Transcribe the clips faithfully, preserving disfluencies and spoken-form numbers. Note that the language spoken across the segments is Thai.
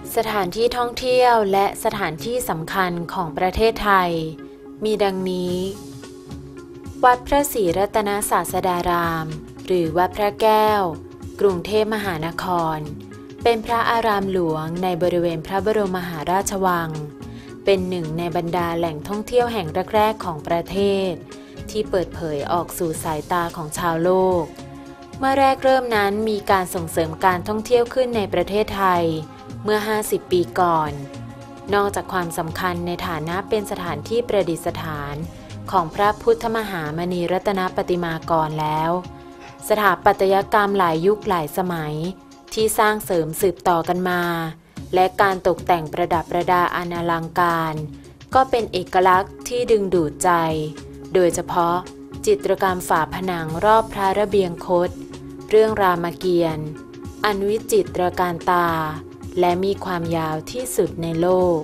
สถานที่ท่องเที่ยวและสถานที่สำคัญของประเทศไทยมีดังนี้วัดพระศรีรัตนศาสดารามหรือวัดพระแก้วกรุงเทพมหานครเป็นพระอารามหลวงในบริเวณพระบรมมหาราชวังเป็นหนึ่งในบรรดาแหล่งท่องเที่ยวแห่งแรกๆของประเทศที่เปิดเผยออกสู่สายตาของชาวโลกเมื่อแรกเริ่มนั้นมีการส่งเสริมการท่องเที่ยวขึ้นในประเทศไทยเมื่อห้าสิบปีก่อนนอกจากความสำคัญในฐานะเป็นสถานที่ประดิษฐานของพระพุทธมหามณีรัตนปฏิมากรแล้วสถาปัตยกรรมหลายยุคหลายสมัยที่สร้างเสริมสืบต่อกันมาและการตกแต่งประดับประดาอันอลังการก็เป็นเอกลักษณ์ที่ดึงดูดใจโดยเฉพาะจิตรกรรมฝาผนังรอบพระระเบียงคตเรื่องรามเกียรติ์อันวิจิตรการตาและมีความยาวที่สุดในโลก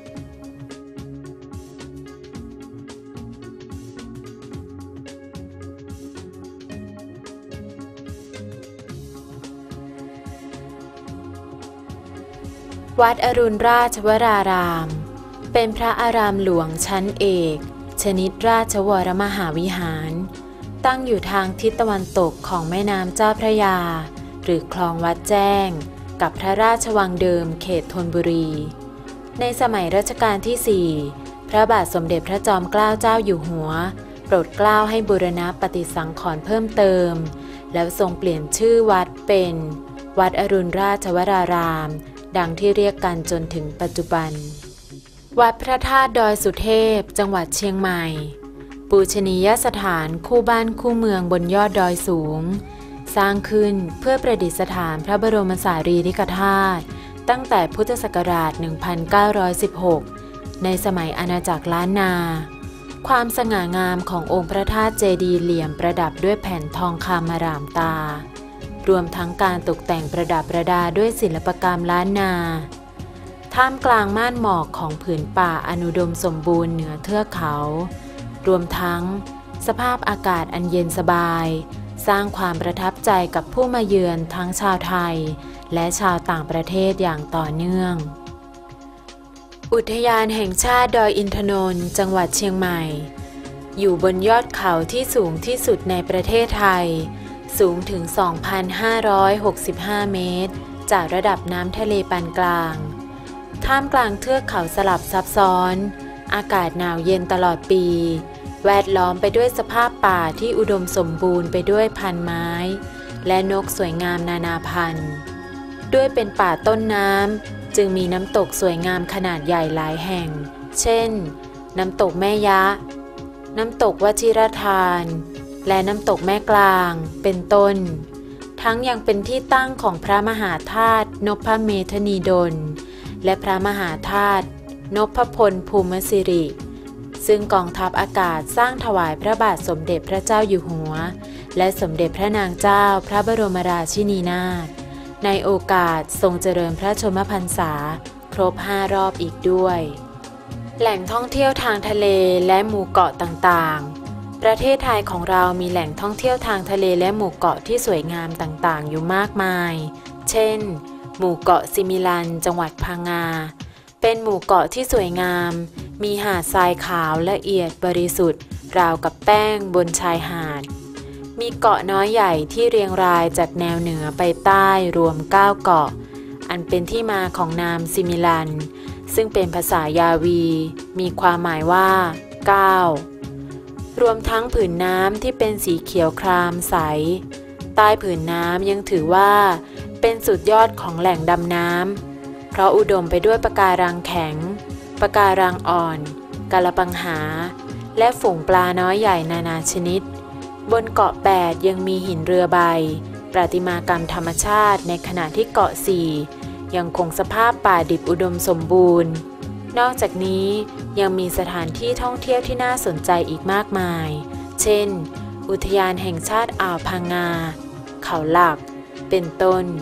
วัดอรุณราชวรารามเป็นพระอารามหลวงชั้นเอกชนิดราชวรมหาวิหารตั้งอยู่ทางทิศตะวันตกของแม่น้ำเจ้าพระยาหรือคลองวัดแจ้งกับพระราชวังเดิมเขตธนบุรีในสมัยรัชกาลที่สี่พระบาทสมเด็จพระจอมเกล้าเจ้าอยู่หัวโปรดเกล้าให้บูรณะปฏิสังขรณ์เพิ่มเติมแล้วทรงเปลี่ยนชื่อวัดเป็นวัดอรุณราชวรารามดังที่เรียกกันจนถึงปัจจุบันวัดพระธาตุดอยสุเทพจังหวัดเชียงใหม่ปูชนียสถานคู่บ้านคู่เมืองบนยอดดอยสูงสร้างขึ้นเพื่อประดิษฐานพระบรมสารีริกธาตุตั้งแต่พุทธศักราช หนึ่งพันเก้าร้อยสิบหก ในสมัยอาณาจักรล้านนาความสง่างามขององค์พระธาตุเจดีย์เหลี่ยมประดับด้วยแผ่นทองคำอร่ามตารวมทั้งการตกแต่งประดับประดาด้วยศิลปกรรมล้านนาท่ามกลางม่านหมอกของผืนป่าอนุดมสมบูรณ์เหนือเทือกเขารวมทั้งสภาพอากาศอันเย็นสบายสร้างความประทับใจกับผู้มาเยือนทั้งชาวไทยและชาวต่างประเทศอย่างต่อเนื่องอุทยานแห่งชาติดอยอินทนนท์จังหวัดเชียงใหม่อยู่บนยอดเขาที่สูงที่สุดในประเทศไทยสูงถึง สองพันห้าร้อยหกสิบห้า เมตรจากระดับน้ำทะเลปานกลางท่ามกลางเทือกเขาสลับซับซ้อนอากาศหนาวเย็นตลอดปีแวดล้อมไปด้วยสภาพป่าที่อุดมสมบูรณ์ไปด้วยพันไม้และนกสวยงามนานาพันธุ์ด้วยเป็นป่าต้นน้ำจึงมีน้ำตกสวยงามขนาดใหญ่หลายแห่งเช่นน้ำตกแม่ยะน้ำตกวชิรทานและน้ำตกแม่กลางเป็นต้นทั้งยังเป็นที่ตั้งของพระมหาธาตุนพเมธนีดลและพระมหาธาตุนพพลภูมิสิริซึ่งกองทัพอากาศสร้างถวายพระบาทสมเด็จพระเจ้าอยู่หัวและสมเด็จพระนางเจ้าพระบรมราชินีนาถในโอกาสทรงเจริญพระชนมพรรษาครบห้ารอบอีกด้วยแหล่งท่องเที่ยวทางทะเลและหมู่เกาะต่างๆประเทศไทยของเรามีแหล่งท่องเที่ยวทางทะเลและหมู่เกาะที่สวยงามต่างๆอยู่มากมายเช่นหมู่เกาะซิมิลันจังหวัดพังงาเป็นหมู่เกาะที่สวยงามมีหาดทรายขาวละเอียดบริสุทธิ์ราวกับแป้งบนชายหาดมีเกาะน้อยใหญ่ที่เรียงรายจากแนวเหนือไปใต้รวมเก้าเกาะอันเป็นที่มาของนามซิมิลันซึ่งเป็นภาษายาวีมีความหมายว่าเก้ารวมทั้งผืนน้ำที่เป็นสีเขียวครามใสใต้ผืนน้ำยังถือว่าเป็นสุดยอดของแหล่งดำน้ำเพราะอุดมไปด้วยปะการังแข็งปะการังอ่อนกาลปังหาและฝูงปลาน้อยใหญ่นานาชนิดบนเกาะแปดยังมีหินเรือใบประติมากรรมธรรมชาติในขณะที่เกาะสี่ยังคงสภาพป่าดิบอุดมสมบูรณ์นอกจากนี้ยังมีสถานที่ท่องเที่ยวที่น่าสนใจอีกมากมายเช่นอุทยานแห่งชาติอ่าวพังงาเขาหลักเป็นต้น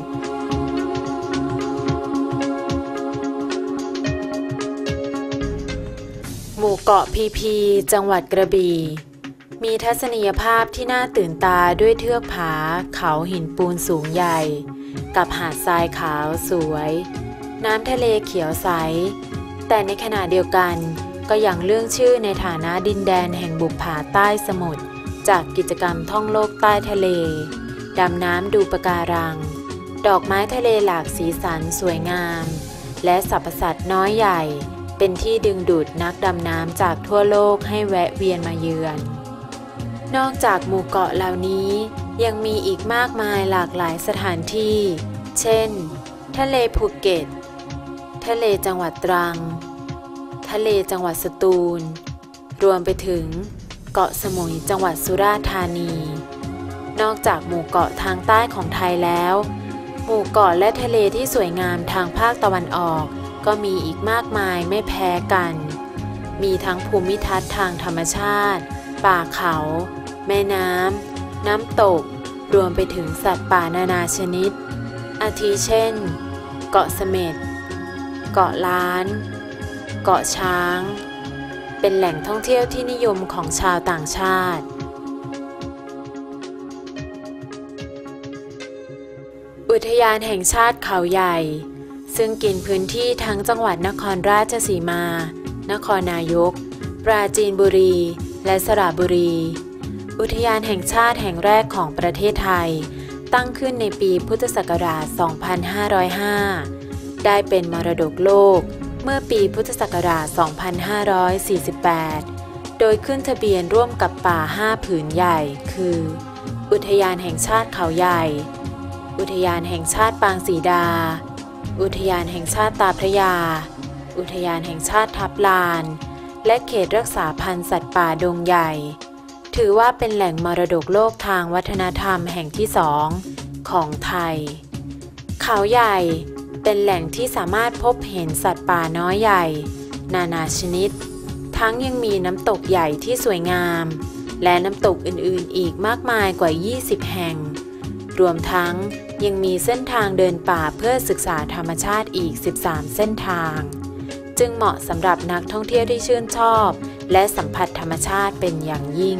หมู่เกาะพีพีจังหวัดกระบี่มีทัศนียภาพที่น่าตื่นตาด้วยเทือกผาเขาหินปูนสูงใหญ่กับหาดทรายขาวสวยน้ำทะเลเขียวใสแต่ในขณะเดียวกันก็ยังเรื่องชื่อในฐานะดินแดนแห่งบุปผาใต้สมุทรจากกิจกรรมท่องโลกใต้ทะเลดำน้ำดูปะการังดอกไม้ทะเลหลากสีสันสวยงามและสรรพสัตว์น้อยใหญ่เป็นที่ดึงดูดนักดำน้ำจากทั่วโลกให้แวะเวียนมาเยือนนอกจากหมู่เกาะเหล่านี้ยังมีอีกมากมายหลากหลายสถานที่เช่นทะเลภูเก็ตทะเลจังหวัดตรังทะเลจังหวัดสตูลรวมไปถึงเกาะสมุยจังหวัดสุราษฎร์ธานีนอกจากหมู่เกาะทางใต้ของไทยแล้วหมู่เกาะและทะเลที่สวยงามทางภาคตะวันออกก็มีอีกมากมายไม่แพ้กันมีทั้งภูมิทัศน์ทางธรรมชาติป่าเขาแม่น้ำน้ำตกรวมไปถึงสัตว์ป่านานาชนิดอาทิเช่นเกาะเสม็ดเกาะล้านเกาะช้างเป็นแหล่งท่องเที่ยวที่นิยมของชาวต่างชาติอุทยานแห่งชาติเขาใหญ่ซึ่งกินพื้นที่ทั้งจังหวัดนครราชสีมานครนายกปราจีนบุรีและสระบุรีอุทยานแห่งชาติแห่งแรกของประเทศไทยตั้งขึ้นในปีพุทธศักราช สองพันห้าร้อยห้า ได้เป็นมรดกโลกเมื่อปีพุทธศักราช สองพันห้าร้อยสี่สิบแปด โดยขึ้นทะเบียนร่วมกับป่าห้าผืนใหญ่คืออุทยานแห่งชาติเขาใหญ่อุทยานแห่งชาติปางสีดาอุทยานแห่งชาติตาพระยาอุทยานแห่งชาติทับลานและเขตรักษาพันธุ์สัตว์ป่าดงใหญ่ถือว่าเป็นแหล่งมรดกโลกทางวัฒนธรรมแห่งที่สองของไทยเขาใหญ่เป็นแหล่งที่สามารถพบเห็นสัตว์ป่าน้อยใหญ่นานาชนิดทั้งยังมีน้ำตกใหญ่ที่สวยงามและน้ำตกอื่นๆอีกมากมายกว่ายี่สิบแห่งรวมทั้งยังมีเส้นทางเดินป่าเพื่อศึกษาธรรมชาติอีกสิบสามเส้นทางจึงเหมาะสำหรับนักท่องเที่ยวที่ชื่นชอบและสัมผัสธรรมชาติเป็นอย่างยิ่ง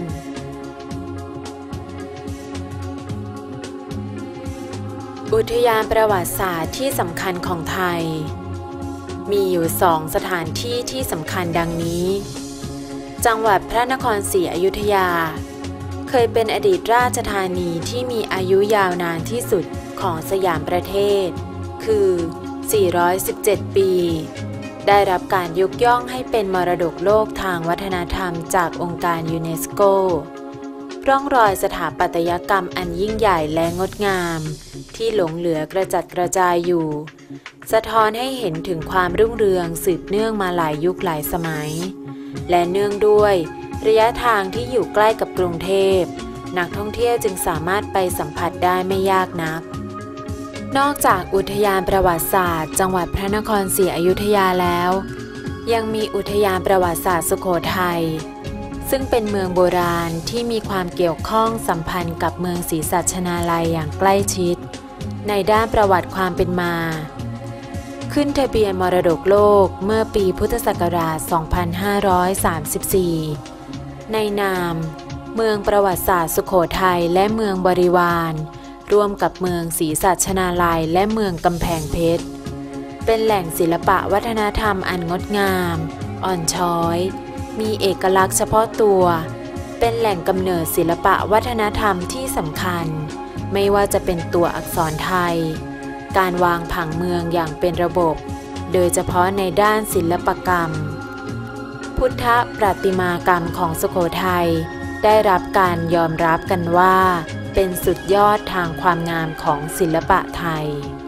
อุทยานประวัติศาสตร์ที่สำคัญของไทยมีอยู่สองสถานที่ที่สำคัญดังนี้จังหวัดพระนครศรีอยุธยาเคยเป็นอดีตราชธานีที่มีอายุยาวนานที่สุดของสยามประเทศคือสี่ร้อยสิบเจ็ดปีได้รับการยกย่องให้เป็นมรดกโลกทางวัฒนธรรมจากองค์การยูเนสโกร่องรอยสถาปัตยกรรมอันยิ่งใหญ่และงดงามที่หลงเหลือกระจัดกระจายอยู่สะท้อนให้เห็นถึงความรุ่งเรืองสืบเนื่องมาหลายยุคหลายสมัยและเนื่องด้วยระยะทางที่อยู่ใกล้กับกรุงเทพนักท่องเที่ยวจึงสามารถไปสัมผัสได้ไม่ยากนักนอกจากอุทยานประวัติศาสตร์จังหวัดพระนครศรีอยุธยาแล้วยังมีอุทยานประวัติศาสตร์สุโขทัยซึ่งเป็นเมืองโบราณที่มีความเกี่ยวข้องสัมพันธ์กับเมืองศรีสัชนาลัยอย่างใกล้ชิดในด้านประวัติความเป็นมาขึ้นทะเบียนมรดกโลกเมื่อปีพุทธศักราช สองพันห้าร้อยสามสิบสี่ ในนามเมืองประวัติศาสตร์สุโขทัยและเมืองบริวารร่วมกับเมืองศรีสัชนาลัยและเมืองกำแพงเพชรเป็นแหล่งศิลปะวัฒนธรรมอันงดงามอ่อนช้อยมีเอกลักษณ์เฉพาะตัวเป็นแหล่งกำเนิดศิลปะวัฒนธรรมที่สำคัญไม่ว่าจะเป็นตัวอักษรไทยการวางผังเมืองอย่างเป็นระบบโดยเฉพาะในด้านศิลปกรรมพุทธประติมากรรมของสุโขทัยได้รับการยอมรับกันว่าเป็นสุดยอดทางความงามของศิลปะไทย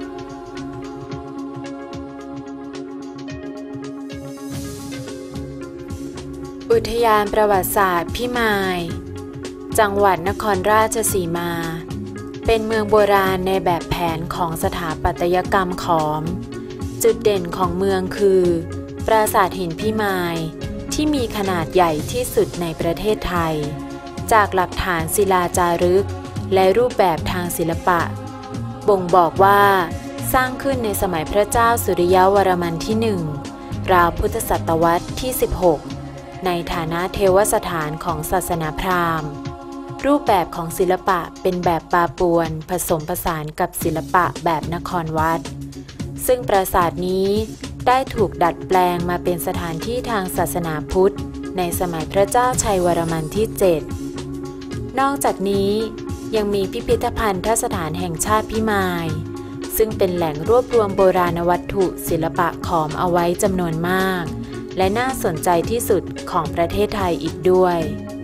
อุทยานประวัติศาสตร์พิมายจังหวัดนครราชสีมาเป็นเมืองโบราณในแบบแผนของสถาปัตยกรรมขอมจุดเด่นของเมืองคือปราสาทหินพิมายที่มีขนาดใหญ่ที่สุดในประเทศไทยจากหลักฐานศิลาจารึกและรูปแบบทางศิลปะบ่งบอกว่าสร้างขึ้นในสมัยพระเจ้าสุริยวรมันที่หนึ่งราวพุทธศตวรรษที่สิบหกในฐานะเทวสถานของศาสนาพราหมณ์รูปแบบของศิลปะเป็นแบบปาปวนผสมผสานกับศิลปะแบบนครวัดซึ่งปราสาทนี้ได้ถูกดัดแปลงมาเป็นสถานที่ทางศาสนาพุทธในสมัยพระเจ้าชัยวรมันที่ เจ็ด นอกจากนี้ยังมีพิพิธภัณฑสถานแห่งชาติพิมายซึ่งเป็นแหล่งรวบรวมโบราณวัตถุศิลปะขอมเอาไว้จำนวนมากและน่าสนใจที่สุดของประเทศไทยอีกด้วย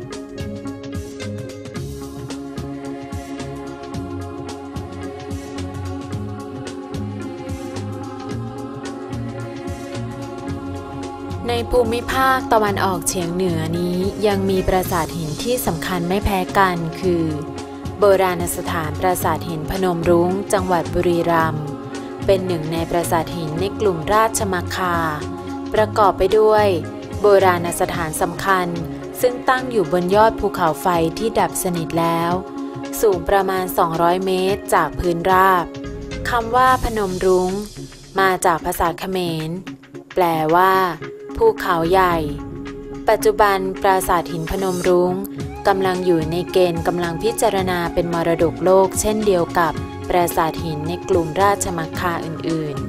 ในภูมิภาคตะวันออกเฉียงเหนือนี้ยังมีปราสาทหินที่สำคัญไม่แพ้กันคือโบราณสถานปราสาทหินพนมรุ้งจังหวัดบุรีรัมย์เป็นหนึ่งในปราสาทหินในกลุ่มราชมัคคาประกอบไปด้วยโบราณสถานสำคัญซึ่งตั้งอยู่บนยอดภูเขาไฟที่ดับสนิทแล้วสูงประมาณสองร้อยเมตรจากพื้นราบคำว่าพนมรุ้งมาจากภาษาเขมรแปลว่าภูเขาใหญ่ปัจจุบันปราสาทหินพนมรุ้งกำลังอยู่ในเกณฑ์กำลังพิจารณาเป็นมรดกโลกเช่นเดียวกับปราสาทหินในกลุ่มราชมัคคาอื่นๆ